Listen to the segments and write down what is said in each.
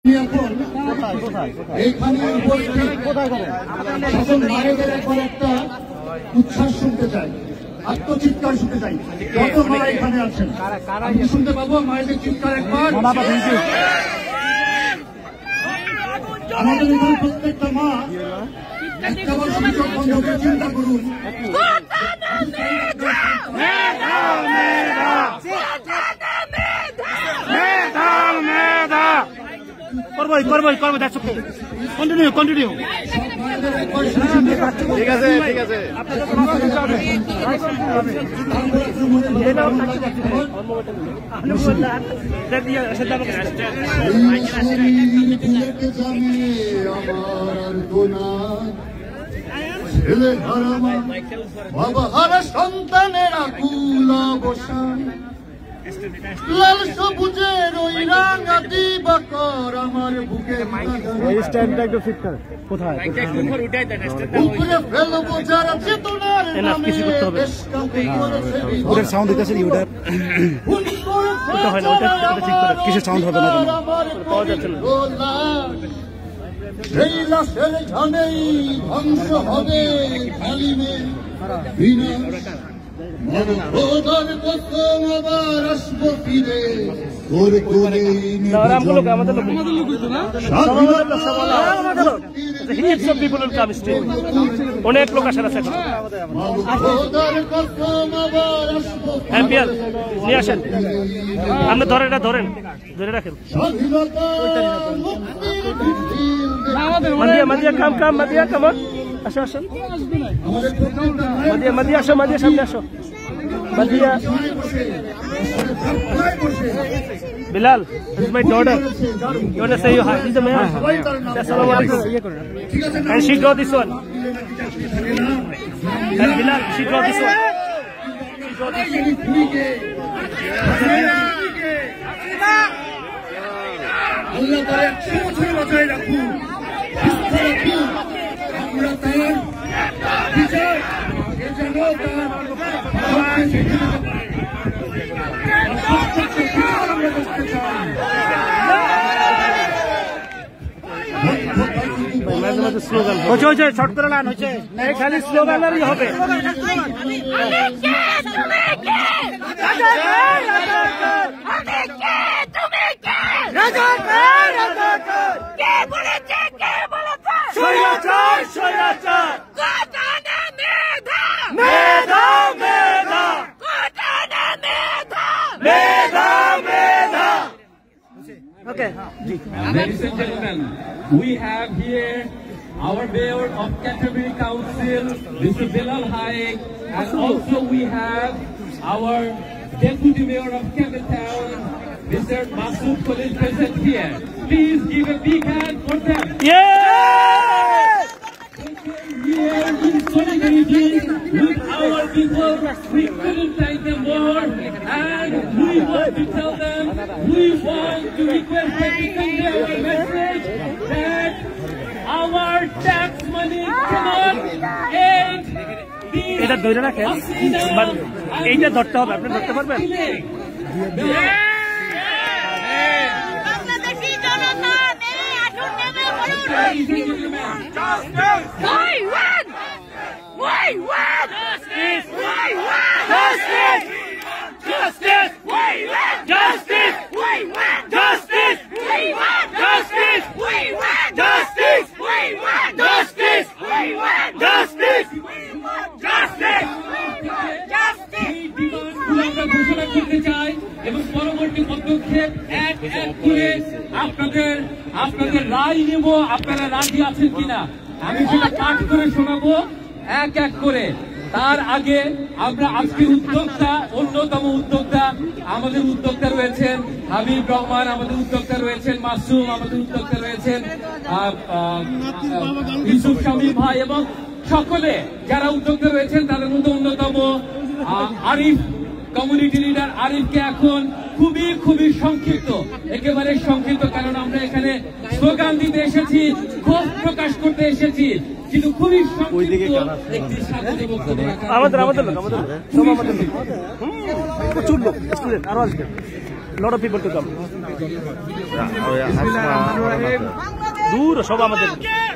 এইখানে মায়েদের একবার একটা উচ্ছ্বাস শুনতে চাই, আত্মচিৎকার শুনতে চাই। কত মা এখানে আছেন আমি শুনতে পাবো মায়েদের চিৎকার একবার। আমাদের এখানে প্রত্যেকটা মা একটা বার সুযোগ বন্ধ করে চিন্তা করুন। কন্টিনিউ ঠিক আছে ঠিক আছে। ছেলে হারামা বাবা হারা সন্তানেরা কুল অবসান, লাল সবুজের ওই রাঙা দিবাকর আমার বুকে কোথায় উপরে ফেলবো যারা চেতনার নামে ওটার সাউন্ড দিতেছে ওটা হয় না, ওটা ঠিক করে কিসের সাউন্ড হবে না পাওয়া যাচ্ছে না। সেই লাশের ঝামেই ধ্বংস হবে কালিমে বিনাশ। খোদার কসম আবার আসবো ফিরে তোর কোলে অনেক লোক আসার আছে। নিয়ে আসেন, আপনি ধরেন, এটা ধরেন, ধরে রাখেন। মাদিয়া কাম মাদিয়া কামন আসো আসো মাদিয়া আসো, মাদিয়া সামনে আসো। Madiya Bilal, this is my daughter. You want to say hi? He's the man. Assalamu alaikum. And she draw this one. And Bilal, she draw this one. She draw this one. আল্লাহ তার 100 বছর বাঁচায় রাখুন। আমরা তার বিচার যেন স্লোগান হচ্ছে short করে লান হচ্ছে, খালি স্লোগানেরই হবে। Okay. Ladies and gentlemen, we have here our mayor of Canterbury Council, Mr. Bilal Haik, and also we have our deputy mayor of Campbelltown, Mr. Masood Khalil, present here. Please give a big hand for them. Yeah! Here in solidarity with our people, we couldn't thank them more, and we want to tell them, we want to request that we convey our message that our tax money cannot aid these. এটা ধরে রাখেন, এইটা ধরতে হবে, আপনি ধরতে পারবেন? ঘোষণা করতে চাই এবং পরবর্তী পদক্ষেপ এক এক করে আপনাদের রায় নেব। আপনারা রাজি আছেন কিনা আমি সেটা পাঠ করে শোনাবো এক এক করে। তার আগে আমরা আজকে উদ্যোক্তা, অন্যতম উদ্যোক্তা, আমাদের উদ্যোক্তা রয়েছেন হাবিব রহমান, আমাদের উদ্যোক্তা রয়েছেন মাসুম, আমাদের উদ্যোক্তা রয়েছেন ইউসুফ শামীম ভাই এবং সকলে যারা উদ্যোক্তা রয়েছেন তাদের মধ্যে অন্যতম আরিফ, কমিউনিটি লিডার আরিফকে এখন খুবই সংক্ষিপ্ত, একেবারে সংক্ষিপ্ত, কারণ আমরা এখানে স্লোগান দিতে এসেছি, ক্ষোভ প্রকাশ করতে এসেছি, কিন্তু খুবই সংক্ষিপ্ত একটি স্বাগত বক্তব্য রাখা। আমাদের লোক, আমাদের প্রচুর লোক, স্টুডেন্ট আরো আসবে। lot of people to come. দূর সব আমাদের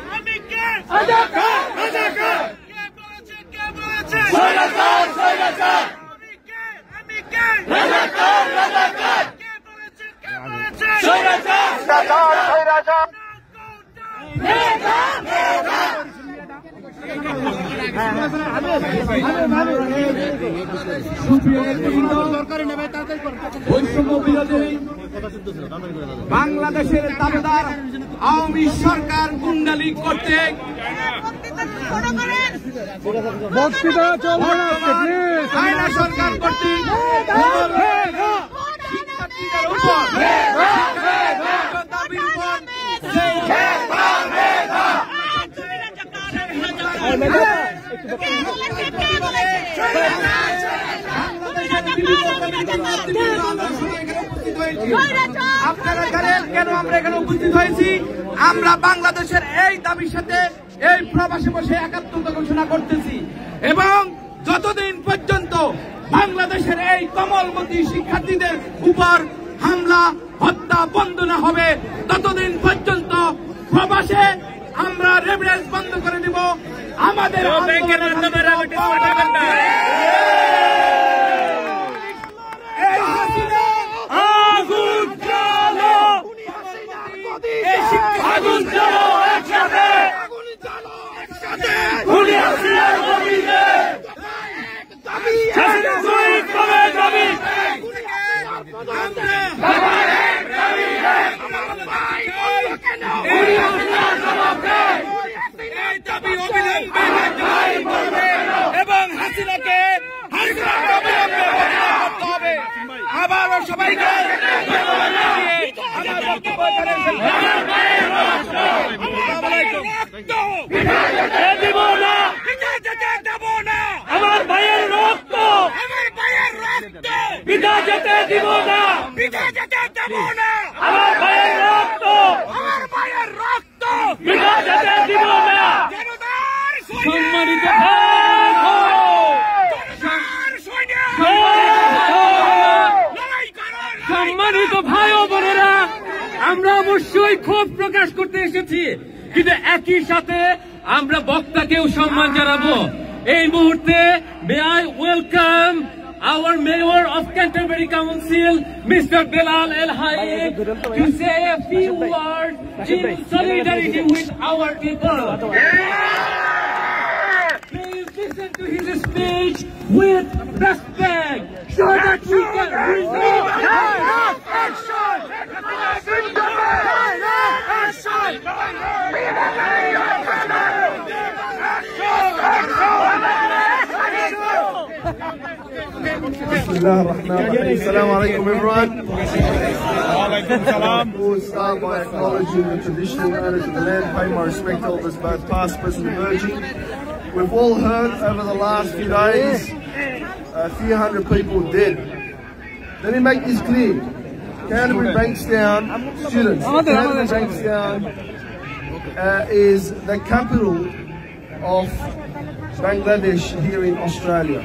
বাংলাদেশের দাবিদার আওয়ামী সরকার গুন্ডালি করতে বক্তৃতা চলবে না, আয়না সরকার কর্তৃক শিক্ষার্থীদের উপর দাবির উপর আপনারা জানেন কেন আমরা এখানে উপস্থিত হয়েছি। আমরা বাংলাদেশের এই দাবির সাথে এই প্রবাসে বসে একাত্মতা ঘোষণা করতেছি এবং যতদিন পর্যন্ত বাংলাদেশের এই কমলমতি শিক্ষার্থীদের উপর হামলা হত্যা বন্ধ না হবে ততদিন পর্যন্ত প্রবাসে আমরা রেফারেন্স বন্ধ করে দিব। আমাদের ব্যাংকের মাধ্যমে এবং হাসিনাকে আবারও সবাইকে আমার ভাইয়ের রক্ত বিধা যেতে দিব না, আমার ভাইয়ের রক্ত বিধা যেতে দিব না। সম্মানিত সম্মানিত ভাই ও বোনেরা, আমরা অবশ্যই ক্ষোভ প্রকাশ করতে এসেছি, কিন্তু একই সাথে আমরা বক্তাকেও সম্মান জানাবো। এই মুহূর্তে may I welcome our Mayor of Canterbury Council, Mr. Bilal El Hayek, to say a few words in solidarity with our people. Please listen to his speech with respect so that we can resolve action. Assalamu alaikum everyone. I will start by acknowledging the traditional owners of the land, pay my respect to elders both past, present and emerging. We've all heard over the last few days a few hundred people dead. Let me make this clear. Canterbury Bankstown students, Canterbury Bankstown is the capital of Bangladesh here in Australia.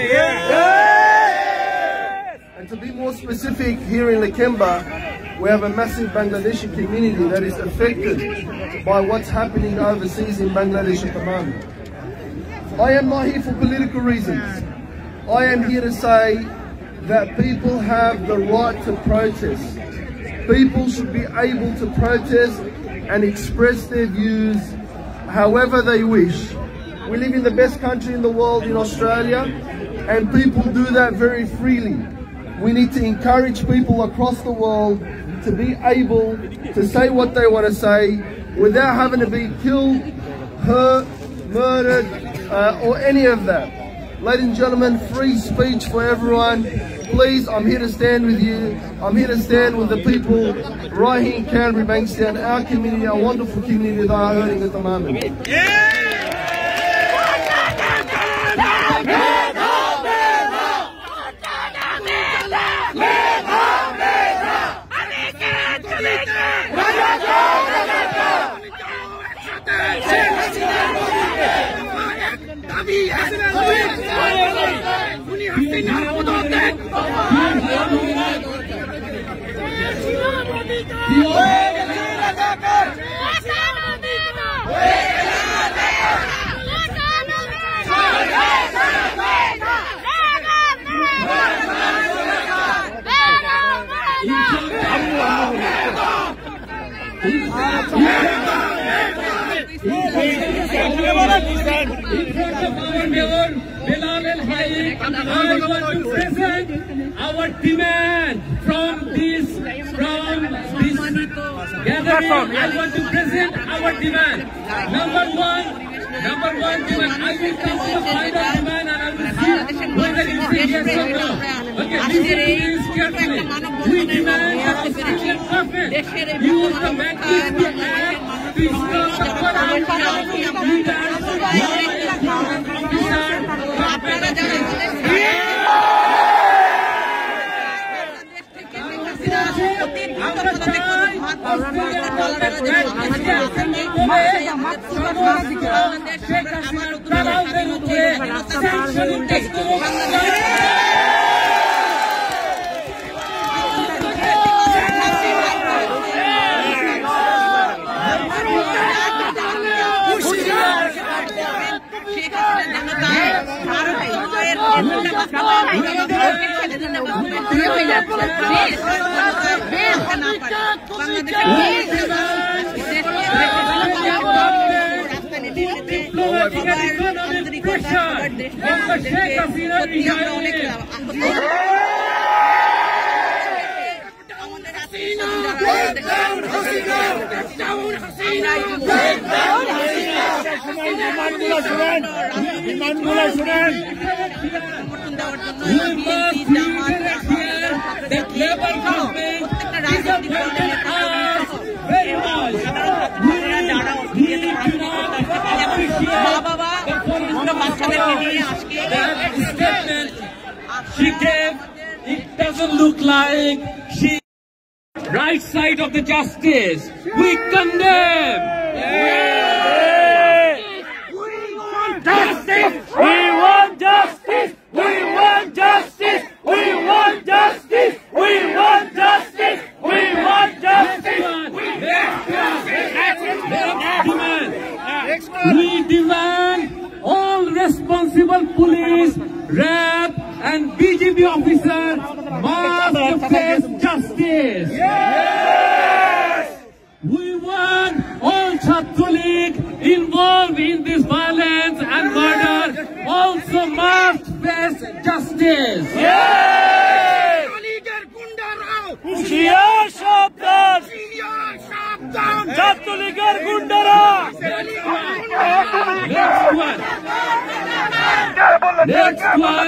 And to be more specific, here in Lakemba, we have a massive Bangladeshi community that is affected by what's happening overseas in Bangladesh at the moment. I am not here for political reasons. I am here to say that people have the right to protest. People should be able to protest and express their views however they wish. We live in the best country in the world, in Australia, and people do that very freely. We need to encourage people across the world to be able to say what they want to say without having to be killed, hurt, murdered, or any of that. Ladies and gentlemen, free speech for everyone. Please, I'm here to stand with you. I'm here to stand with the people right here in Canterbury Bankstown, our community, our wonderful community that are hurting at the moment. Our demand from this gathering, I want to present our demand. Number one demand. I will come to the final demand and I will see whether you say yes or no. Okay, listen to this carefully. We demand that the Syrian government use the Magnitsky Act to stop the corruption of leaders, she gave, it doesn't look like she right side of the justice. We condemn. We want justice. We want justice. We want justice. We want justice. We want justice. We want justice. We demand all responsible police, RAB and BJP officers must face justice. Yes! We want all Chhatro League involved in this violence and murder also must face justice. Yes! Hushiyar Shabdan! Chhatro Leaguer Gundara! Next one.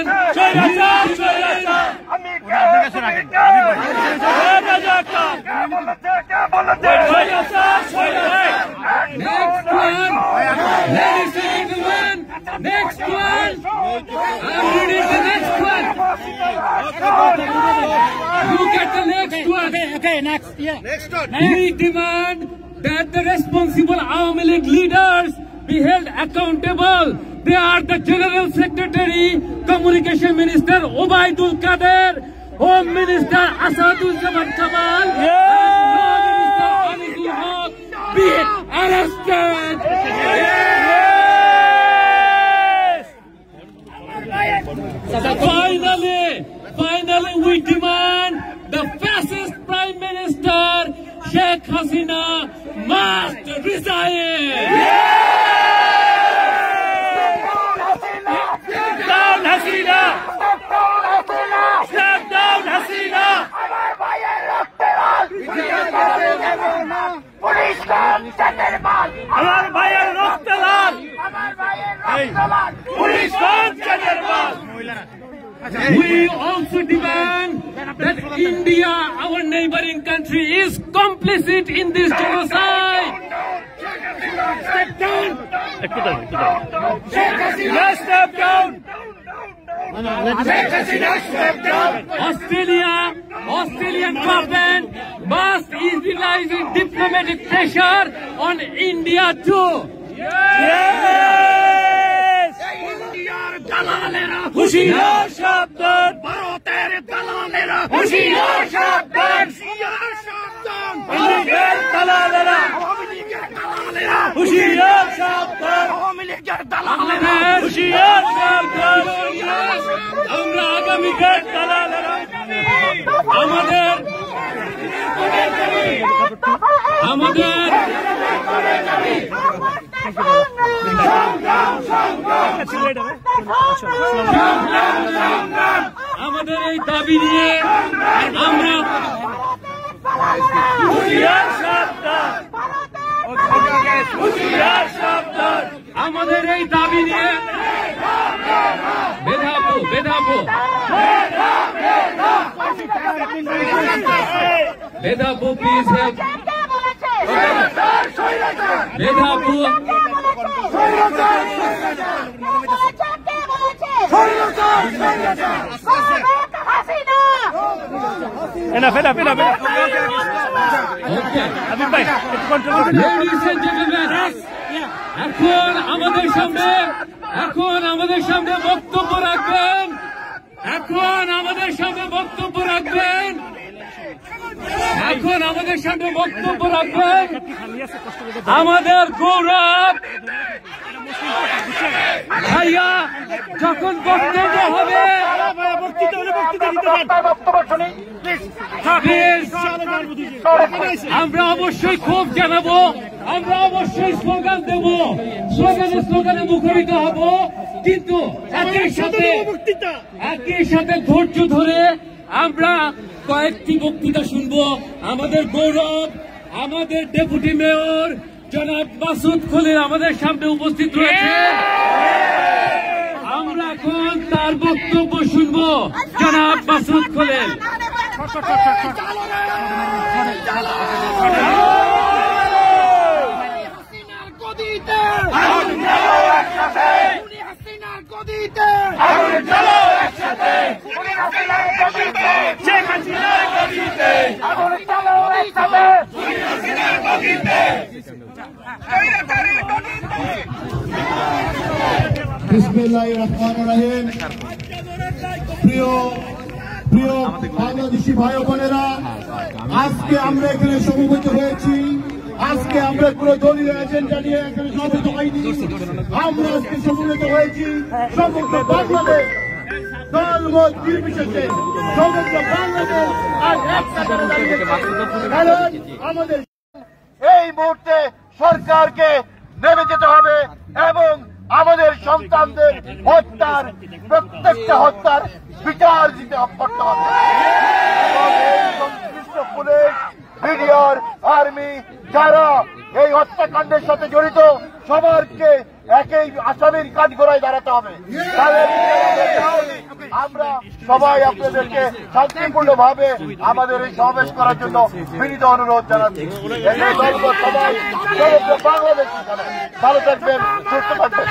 Next one. I'm reading the next one. Look at the next one. Okay, next. Yeah. Next one. We demand that the responsible Awami League leaders be held accountable. They are the General Secretary, Communication Minister Obaidul Kader, Home Minister Asadul Zaman Kamal, and Law Minister Anizul Haq be arrested. Yes! Finally, we demand the fascist Prime Minister Sheikh Hasina must resign. Yes! Hasina! Step down, Hasina! हमारे भाई रोकते लाल police कौन Chandrapal We also demand that India, our neighboring country, is complicit in this genocide. Step down. Step down. Australian government must utilize diplomatic pressure on India too. Yes! Hushiyar Shabdan! Hushiyar Shabdan! লীগের দালালেরা হুঁশিয়ার সাবধান আওয়ামী লীগের দালালেরা হুঁশিয়ার সাবধান আমরা আগামীকাল দালালেরা আমাদের এই দাবি নিয়ে আমরা আমাদের এই দাবি নিয়ে বেধাবো বেধাবো বেধাবো প্লিজ বেধাবো Enough. Okay. Ladies and gentlemen, এখন আমাদের সামনে বক্তব্য রাখবেন আমাদের গৌরব ভাইয়া যখন বক্তব্য হবে আমরা অবশ্যই ক্ষোভ জানাবো, আমরা অবশ্যই স্লোগান দেব, স্লোগানে মুখরিত হব, কিন্তু একই সাথে ধৈর্য ধরে আমরা কয়েকটি বক্তৃতা শুনবো। আমাদের গৌরব, আমাদের ডেপুটি মেয়র জনাব মাসুদ খলিল আমাদের সামনে উপস্থিত রয়েছে। আমরা এখন তার বক্তব্য শুনবো। জনাব মাসুদ খলিল। বিসমিল্লাহিররহমানিররহিম। প্রিয় বাংলাদেশি ভাই বোনেরা, আজকে আমরা এখানে সমবেত হয়েছি। আজকে আমরা কোনো দলীয় এজেন্ডা নিয়ে এখানে সমবেত হয়নি। আমরা আজকে সমবেত হয়েছি সমগ্র বাংলাদেশ, দলমত নির্বিশেষে সমগ্র বাংলাদেশ আজ একসাথে দাঁড়িয়েছে। কারণ আমাদের এই মুহূর্তে সরকারকে নেমে যেতে হবে এবং আমাদের সন্তানদের হত্যার প্রত্যেকটা হত্যার বিচার দিতে করতে হবে। সংশ্লিষ্ট পুলিশ, বিডিআর, আর্মি যারা এই হত্যাকাণ্ডের সাথে জড়িত সবাইকে একই আসামির কাঠগড়ায় দাঁড়াতে হবে। আমরা সবাই আপনাদেরকে শান্তিপূর্ণ ভাবে আমাদের এই সমাবেশ করার জন্য বিনীত অনুরোধ জানাচ্ছি। সবাই বাংলাদেশ ভালো থাকবেন, সুস্থ থাকবেন।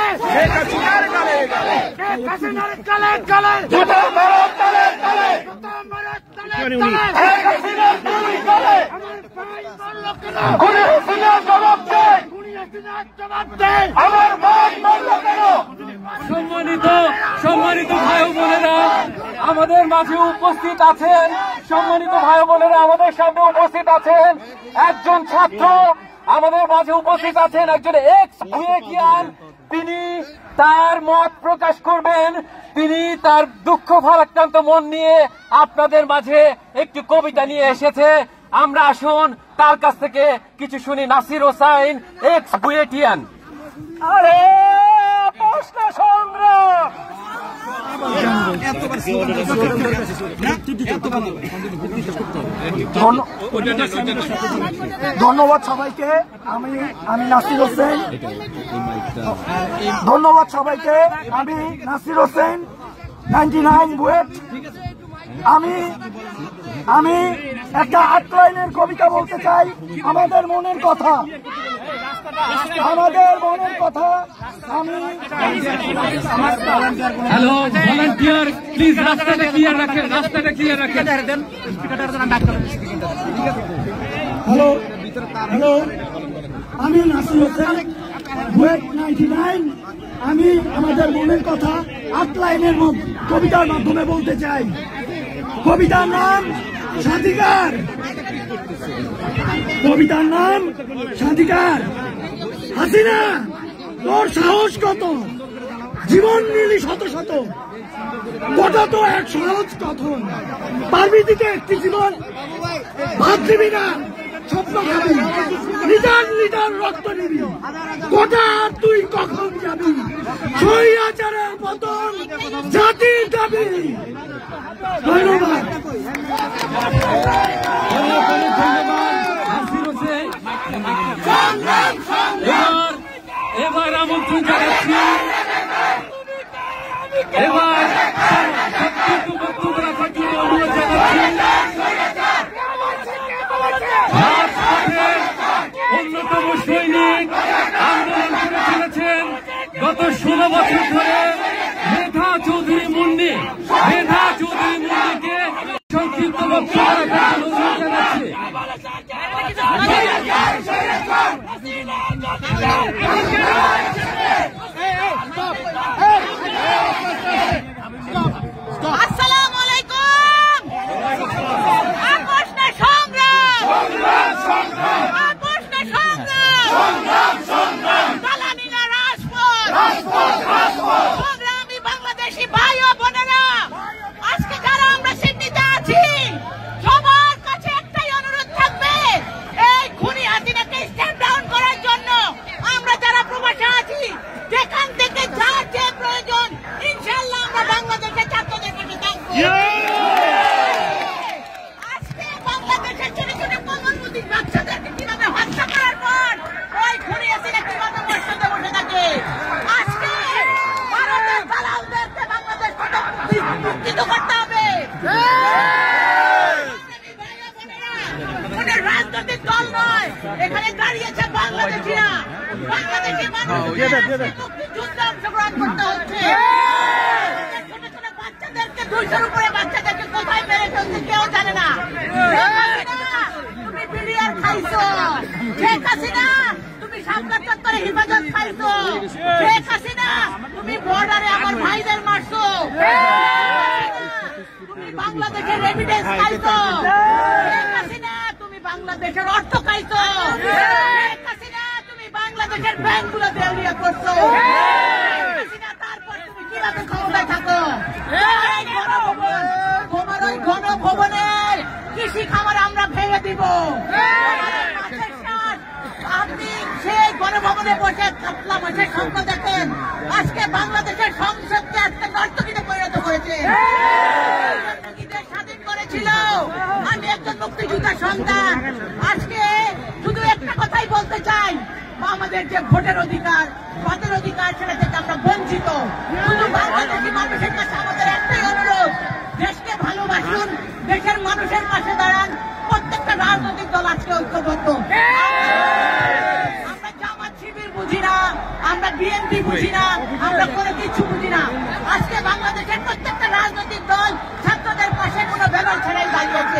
সম্মানিত ভাই বোনেরা আমাদের মাঝে উপস্থিত আছেন, সম্মানিত ভাই বোনেরা আমাদের সামনে উপস্থিত আছেন একজন ছাত্র, আমাদের মাঝে উপস্থিত আছেন একজন এক্স বুয়েটিয়ান। তিনি তার মত প্রকাশ করবেন, তিনি তার দুঃখ ভারাক্রান্ত মন নিয়ে আপনাদের মাঝে একটি কবিতা নিয়ে এসেছে। আমরা আসুন তার কাছ থেকে কিছু শুনি। নাসির হোসাইন, এক্স বুয়েটিয়ান। আরে প্রশ্ন সংগ্রাম। ধন্যবাদ সবাইকে। আমি নাসির হোসেন। ধন্যবাদ সবাইকে। আমি নাসির হোসেন, 99 বুয়েট। আমি একটা 8 লাইনের কবিতা বলতে চাই। আমাদের মনের কথা, আমাদের মনের কথা। আমি হ্যালো ভলান্টিয়ার, প্লিজ রাস্তাটা ক্লিয়ার রাখেন, রাস্তাটা ক্লিয়ার রাখেন। হ্যালো, আমি নাসির হোসেন, বুয়েট 99। আমি আমাদের মনের কথা 8 লাইনের কবিতার মাধ্যমে বলতে চাই। কবিতার নাম স্বাধিকার। কবিতার নাম স্বাধিকার। হাসিনা তোর সাহস কত, জীবন নিলি শত শত, গোটা তো এক সহজ কথন, পারবি দিতে একটি জীবন, ভাত দিবি না স্বপ্ন খাবি, লিটার লিটার রক্ত নিবি, গোটা তুই কখন যাবি, স্বৈরাচারের পতন জাতির দাবি। ধন্যবাদ। এবার আমন্ত্রণ জানাচ্ছি, এবার বক্তব্য রাখার জন্য অনুরোধ জানাচ্ছি অন্যতম সৈনিক আন্দোলন করে চলেছেন গত 16 বছর ধরে মেধা চৌধুরী মুন্নি, মেধা চৌধুরী মুন্নিকে সংক্ষিপ্ত বক্তব্য রাখার জন্য অনুরোধ জানাচ্ছি। আসসালামু আলাইকুম। আপোষনা সংগ্রাম, দালালিরা রাজপথ, সংগ্রামী বাংলাদেশি ভাই ও বোনেরা, আজকে যারা আমরা সিডনিতে আছি সবার কাছে একটাই অনুরোধ থাকবে, এই খুনি হাসিনাকে স্ট্যান্ড ডাউন করার জন্য আমরা যারা প্রবাসে আছি, যেখান থেকে যার যে প্রয়োজন ইনশাআল্লাহ আমরা বাংলাদেশের ছাত্রদের পাশে থাকবো। আজকে বাংলাদেশের ছোট ছোট কমলমতি বাচ্চাদেরকে কিভাবে হত্যা করার পর ওই খুনি হাসিনা কিভাবে বসে বসে থাকে, আজকে ভারতের দালালদেরকে বাংলাদেশ থেকে মুক্ত করতে হবে। কোন রাজনৈতিক দল নয়, এখানে দাঁড়িয়েছে বাংলাদেশিরা, বাংলাদেশি মানুষ যুদ্ধে অংশগ্রহণ করতে হচ্ছে। ছোট ছোট বাচ্চাদেরকে 200-র উপরে বাচ্চাদেরকে কোথায় মেরে ফেলছে কেউ জানে না। তুমি বিডিআর খাইছো, শেখ হাসিনা তুমি শাপলা চত্বরে হেফাজত খাইছো, শেখ হাসিনা তুমি বর্ডারে আমার ভাইদের মারছো, তুমি বাংলাদেশের এভিডেন্স খাইছো, শেখ হাসিনা তুমি বাংলাদেশের অর্থ খাইছো, শেখ হাসিনা তুমি বাংলাদেশের ব্যাংকগুলো দেউলিয়া করছো, তারপর তুমি কিভাবে ক্ষমতায় থাকো? তোমার ওই গণভবনের কৃষি খামার আমরা ভেঙে দিব। আপনি সেই গণভবনে বসে কাতলা মাছের স্বপ্ন দেখেন, আজকে বাংলাদেশের সংসদকে আজকে নর্তকীতে পরিণত করেছে। স্বাধীন করেছিল, আমি একজন মুক্তিযোদ্ধার সন্তান। আজকে শুধু একটা কথাই বলতে চাই, আমাদের যে ভোটের অধিকার, ভোটের অধিকার সেটা থেকে আমরা বঞ্চিত। শুধু বাংলাদেশি মানুষের কাছে আমাদের একটাই অনুরোধ, দেশকে ভালোবাসুন, দেশের মানুষের পাশে দাঁড়ান। প্রত্যেকটা রাজনৈতিক দল আজকে ঐক্যবদ্ধ। আমরা জামাত শিবির বুঝি না, আমরা বিএনপি বুঝি না, আমরা কোনো কিছু বুঝি না। আজকে বাংলাদেশের প্রত্যেকটা রাজনৈতিক দল ছাত্রদের পাশে কোনো ব্যাপার ছাড়াই দাঁড়িয়েছে।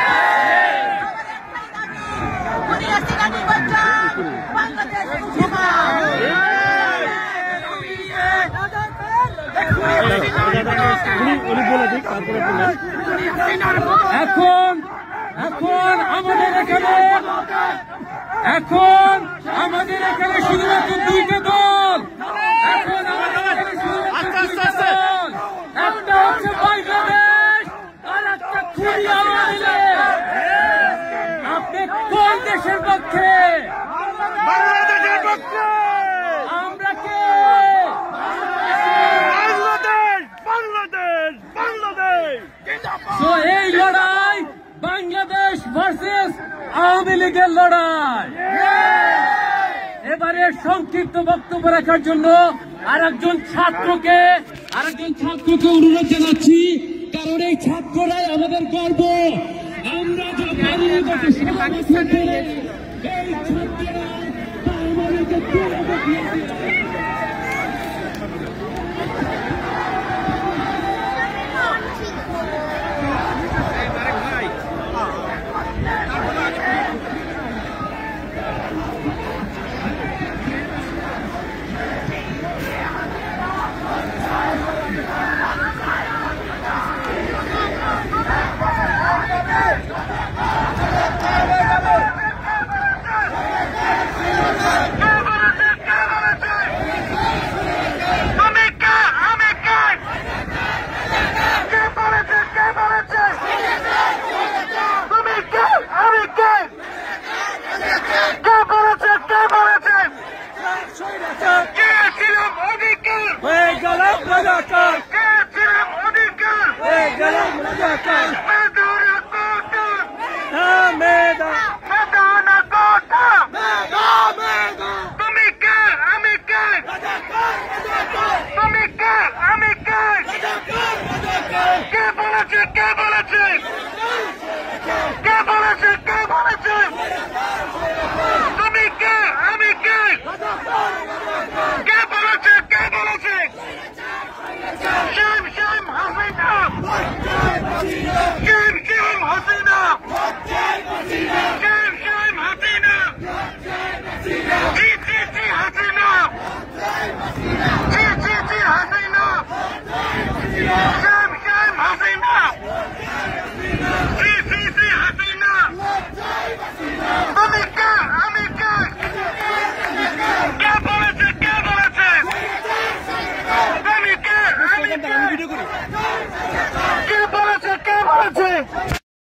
এখন আমাদের এখানে শুধুমাত্র 2টা দল, এখন আমাদের এখানে শুধুমাত্র 2টা দল, একটা হচ্ছে বাংলাদেশ আর একটা খুনি আওয়ামী লীগ। আপনি কোন দেশের পক্ষে? বাংলাদেশের পক্ষে। আমরা কে? বাংলাদেশ। তো এই লড়াই বাংলাদেশ ভার্সেস আওয়ামী লীগের লড়াই। এবারে সংক্ষিপ্ত বক্তব্য রাখার জন্য আরেকজন ছাত্রকে অনুরোধ জানাচ্ছি, কারণ এই ছাত্ররাই আমাদের গর্ব। আমরা যা পারি এই ছাত্ররা আমাদেরকে